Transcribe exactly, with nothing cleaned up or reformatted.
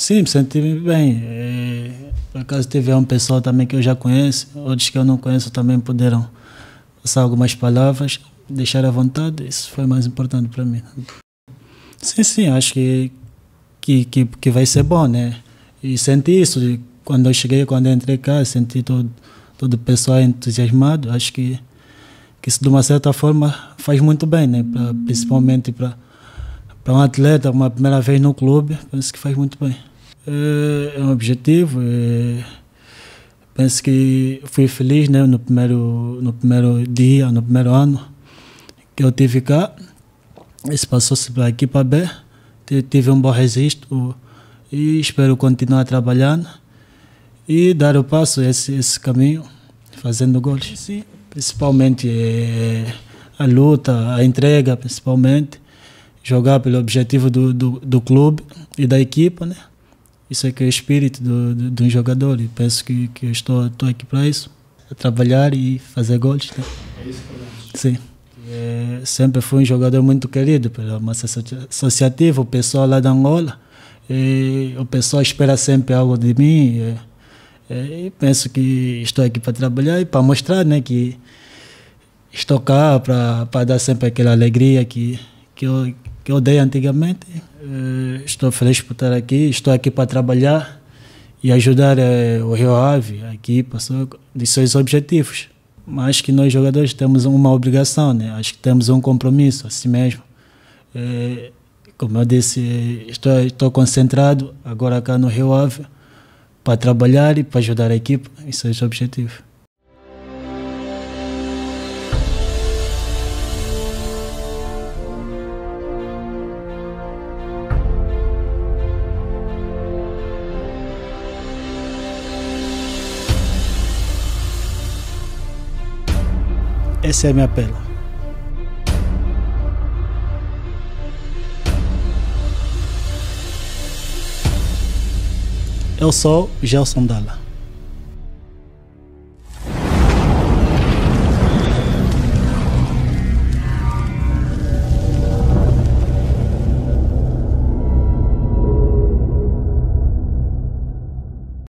Sim, me senti bem. É, por acaso teve um pessoal também que eu já conheço, outros que eu não conheço também puderam passar algumas palavras, deixar à vontade, isso foi mais importante para mim. Sim, sim, acho que, que, que, que vai ser bom, né? E senti isso, quando eu cheguei, quando eu entrei cá, senti todo, todo o pessoal entusiasmado, acho que, que isso de uma certa forma faz muito bem, né? Pra, principalmente para Para um atleta, uma primeira vez no clube, penso que faz muito bem. É, é um objetivo. É, penso que fui feliz, né, no primeiro, no primeiro dia, no primeiro ano que eu tive cá. Isso passou-se para a equipa B. Tive um bom registro e espero continuar trabalhando e dar o passo, esse, esse caminho, fazendo gols. Sim, principalmente é, a luta, a entrega, principalmente. Jogar pelo objetivo do, do, do clube e da equipa, né? Isso é que é o espírito do, do, de um jogador e penso que, que eu estou, estou aqui para isso, a trabalhar e fazer gols. Né? É isso que Sim. É, sempre fui um jogador muito querido pela massa associativa, o pessoal lá da Angola, e o pessoal espera sempre algo de mim e, e penso que estou aqui para trabalhar e para mostrar, né, que estou cá para, para dar sempre aquela alegria que, que eu que eu dei antigamente. Uh, estou feliz por estar aqui, estou aqui para trabalhar e ajudar uh, o Rio Ave, a equipa, de seus objetivos. Mas que nós jogadores temos uma obrigação, né? Acho que temos um compromisso, assim mesmo. Uh, como eu disse, estou, estou concentrado agora cá no Rio Ave para trabalhar e para ajudar a equipa em seus objetivos. Esse é meu apelo. Eu sou Gelson Dalla.